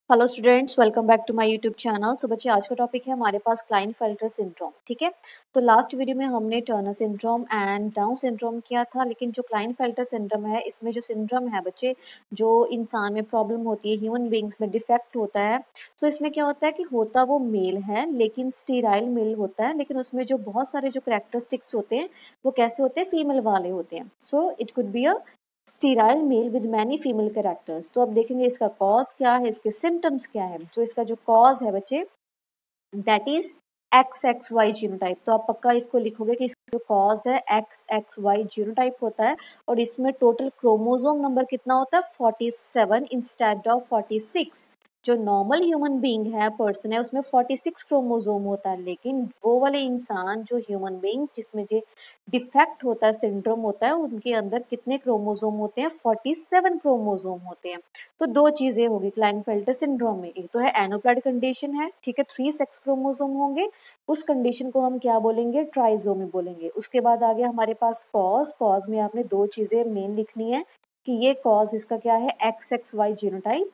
Hello students, welcome back to my YouTube channel. तो बच्चे, आज का टॉपिक है हमारे पास क्लाइनफेल्टर सिंड्रोम। ठीक है, तो लास्ट वीडियो में हमने Turner syndrome and Down syndrome किया था, लेकिन जो क्लाइनफेल्टर सिंड्रोम है, इसमें जो सिंड्रोम है बच्चे, जो इंसान में प्रॉब्लम होती है, ह्यूमन बींग्स में डिफेक्ट होता है। तो इसमें क्या होता है कि होता वो मेल है, लेकिन स्टीराइल मेल होता है, लेकिन उसमें जो बहुत सारे जो कैरेक्टरिस्टिक्स होते हैं वो कैसे होते हैं, फीमेल वाले होते हैं। So it could be a sterile male with many female characters. तो अब देखेंगे इसका कॉज क्या है, इसके सिम्टम्स क्या है। जो इसका जो कॉज है बच्चे, दैट इज XXY जीनोटाइप। तो आप पक्का इसको लिखोगे कि इसका जो कॉज है XXY जीनोटाइप होता है, और इसमें टोटल क्रोमोसोम नंबर कितना होता है, 47 इंस्टेड ऑफ 46। जो नॉर्मल ह्यूमन बीइंग है, पर्सन है, उसमें 46 क्रोमोसोम होता है, लेकिन वो वाले इंसान जो ह्यूमन बीइंग जिसमें जो डिफेक्ट होता है, सिंड्रोम होता है, उनके अंदर कितने क्रोमोसोम होते हैं, 47 क्रोमोसोम होते हैं। तो दो चीजें होगी क्लाइनफेल्टर सिंड्रोम में, एक तो है एनोप्लॉइड कंडीशन है, ठीक है, 3 सेक्स क्रोमोसोम होंगे, उस कंडीशन को हम क्या बोलेंगे, ट्राइजोमी बोलेंगे। उसके बाद आ गया हमारे पास कॉज। कॉज में आपने दो चीजें मेन लिखनी है कि ये कॉज इसका क्या है, XXY जीनोटाइप,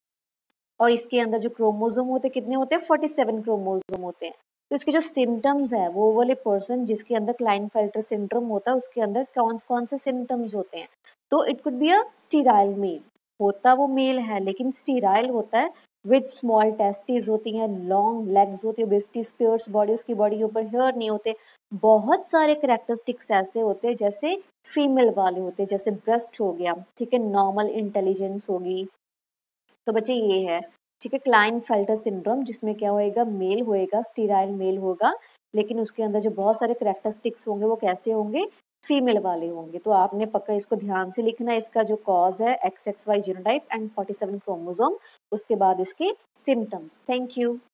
और इसके अंदर जो क्रोमोसोम होते हैं कितने होते हैं, 47 क्रोमोसोम होते हैं। तो इसके जो सिम्टम्स है, वो वाले पर्सन जिसके अंदर क्लाइनफेल्टर सिंड्रोम होता है, उसके अंदर कौन कौन से सिम्टम्स होते हैं। तो it could be a sterile male, होता वो मेल है लेकिन स्टीराइल होता है, विद स्मॉल टेस्टिस होती हैं, लॉन्ग लेग्स होती है, बेस्टी स्पेयर्स बॉडी, उसकी बॉडी के ऊपर हेयर नहीं होते, बहुत सारे करेक्टरिस्टिक्स ऐसे होते हैं जैसे फीमेल वाले होते हैं, जैसे ब्रेस्ट हो गया, ठीक है, नॉर्मल इंटेलिजेंस होगी। तो बच्चे ये है, ठीक है, क्लाइनफेल्टर सिंड्रोम, जिसमें क्या होएगा, मेल होएगा, स्टीराइल मेल होगा, लेकिन उसके अंदर जो बहुत सारे करेक्टरिस्टिक्स होंगे वो कैसे होंगे, फीमेल वाले होंगे। तो आपने पक्का इसको ध्यान से लिखना है। इसका जो कॉज है XXY जीनोटाइप एंड 47 क्रोमोसोम, उसके बाद इसके सिम्टम्स। Thank you.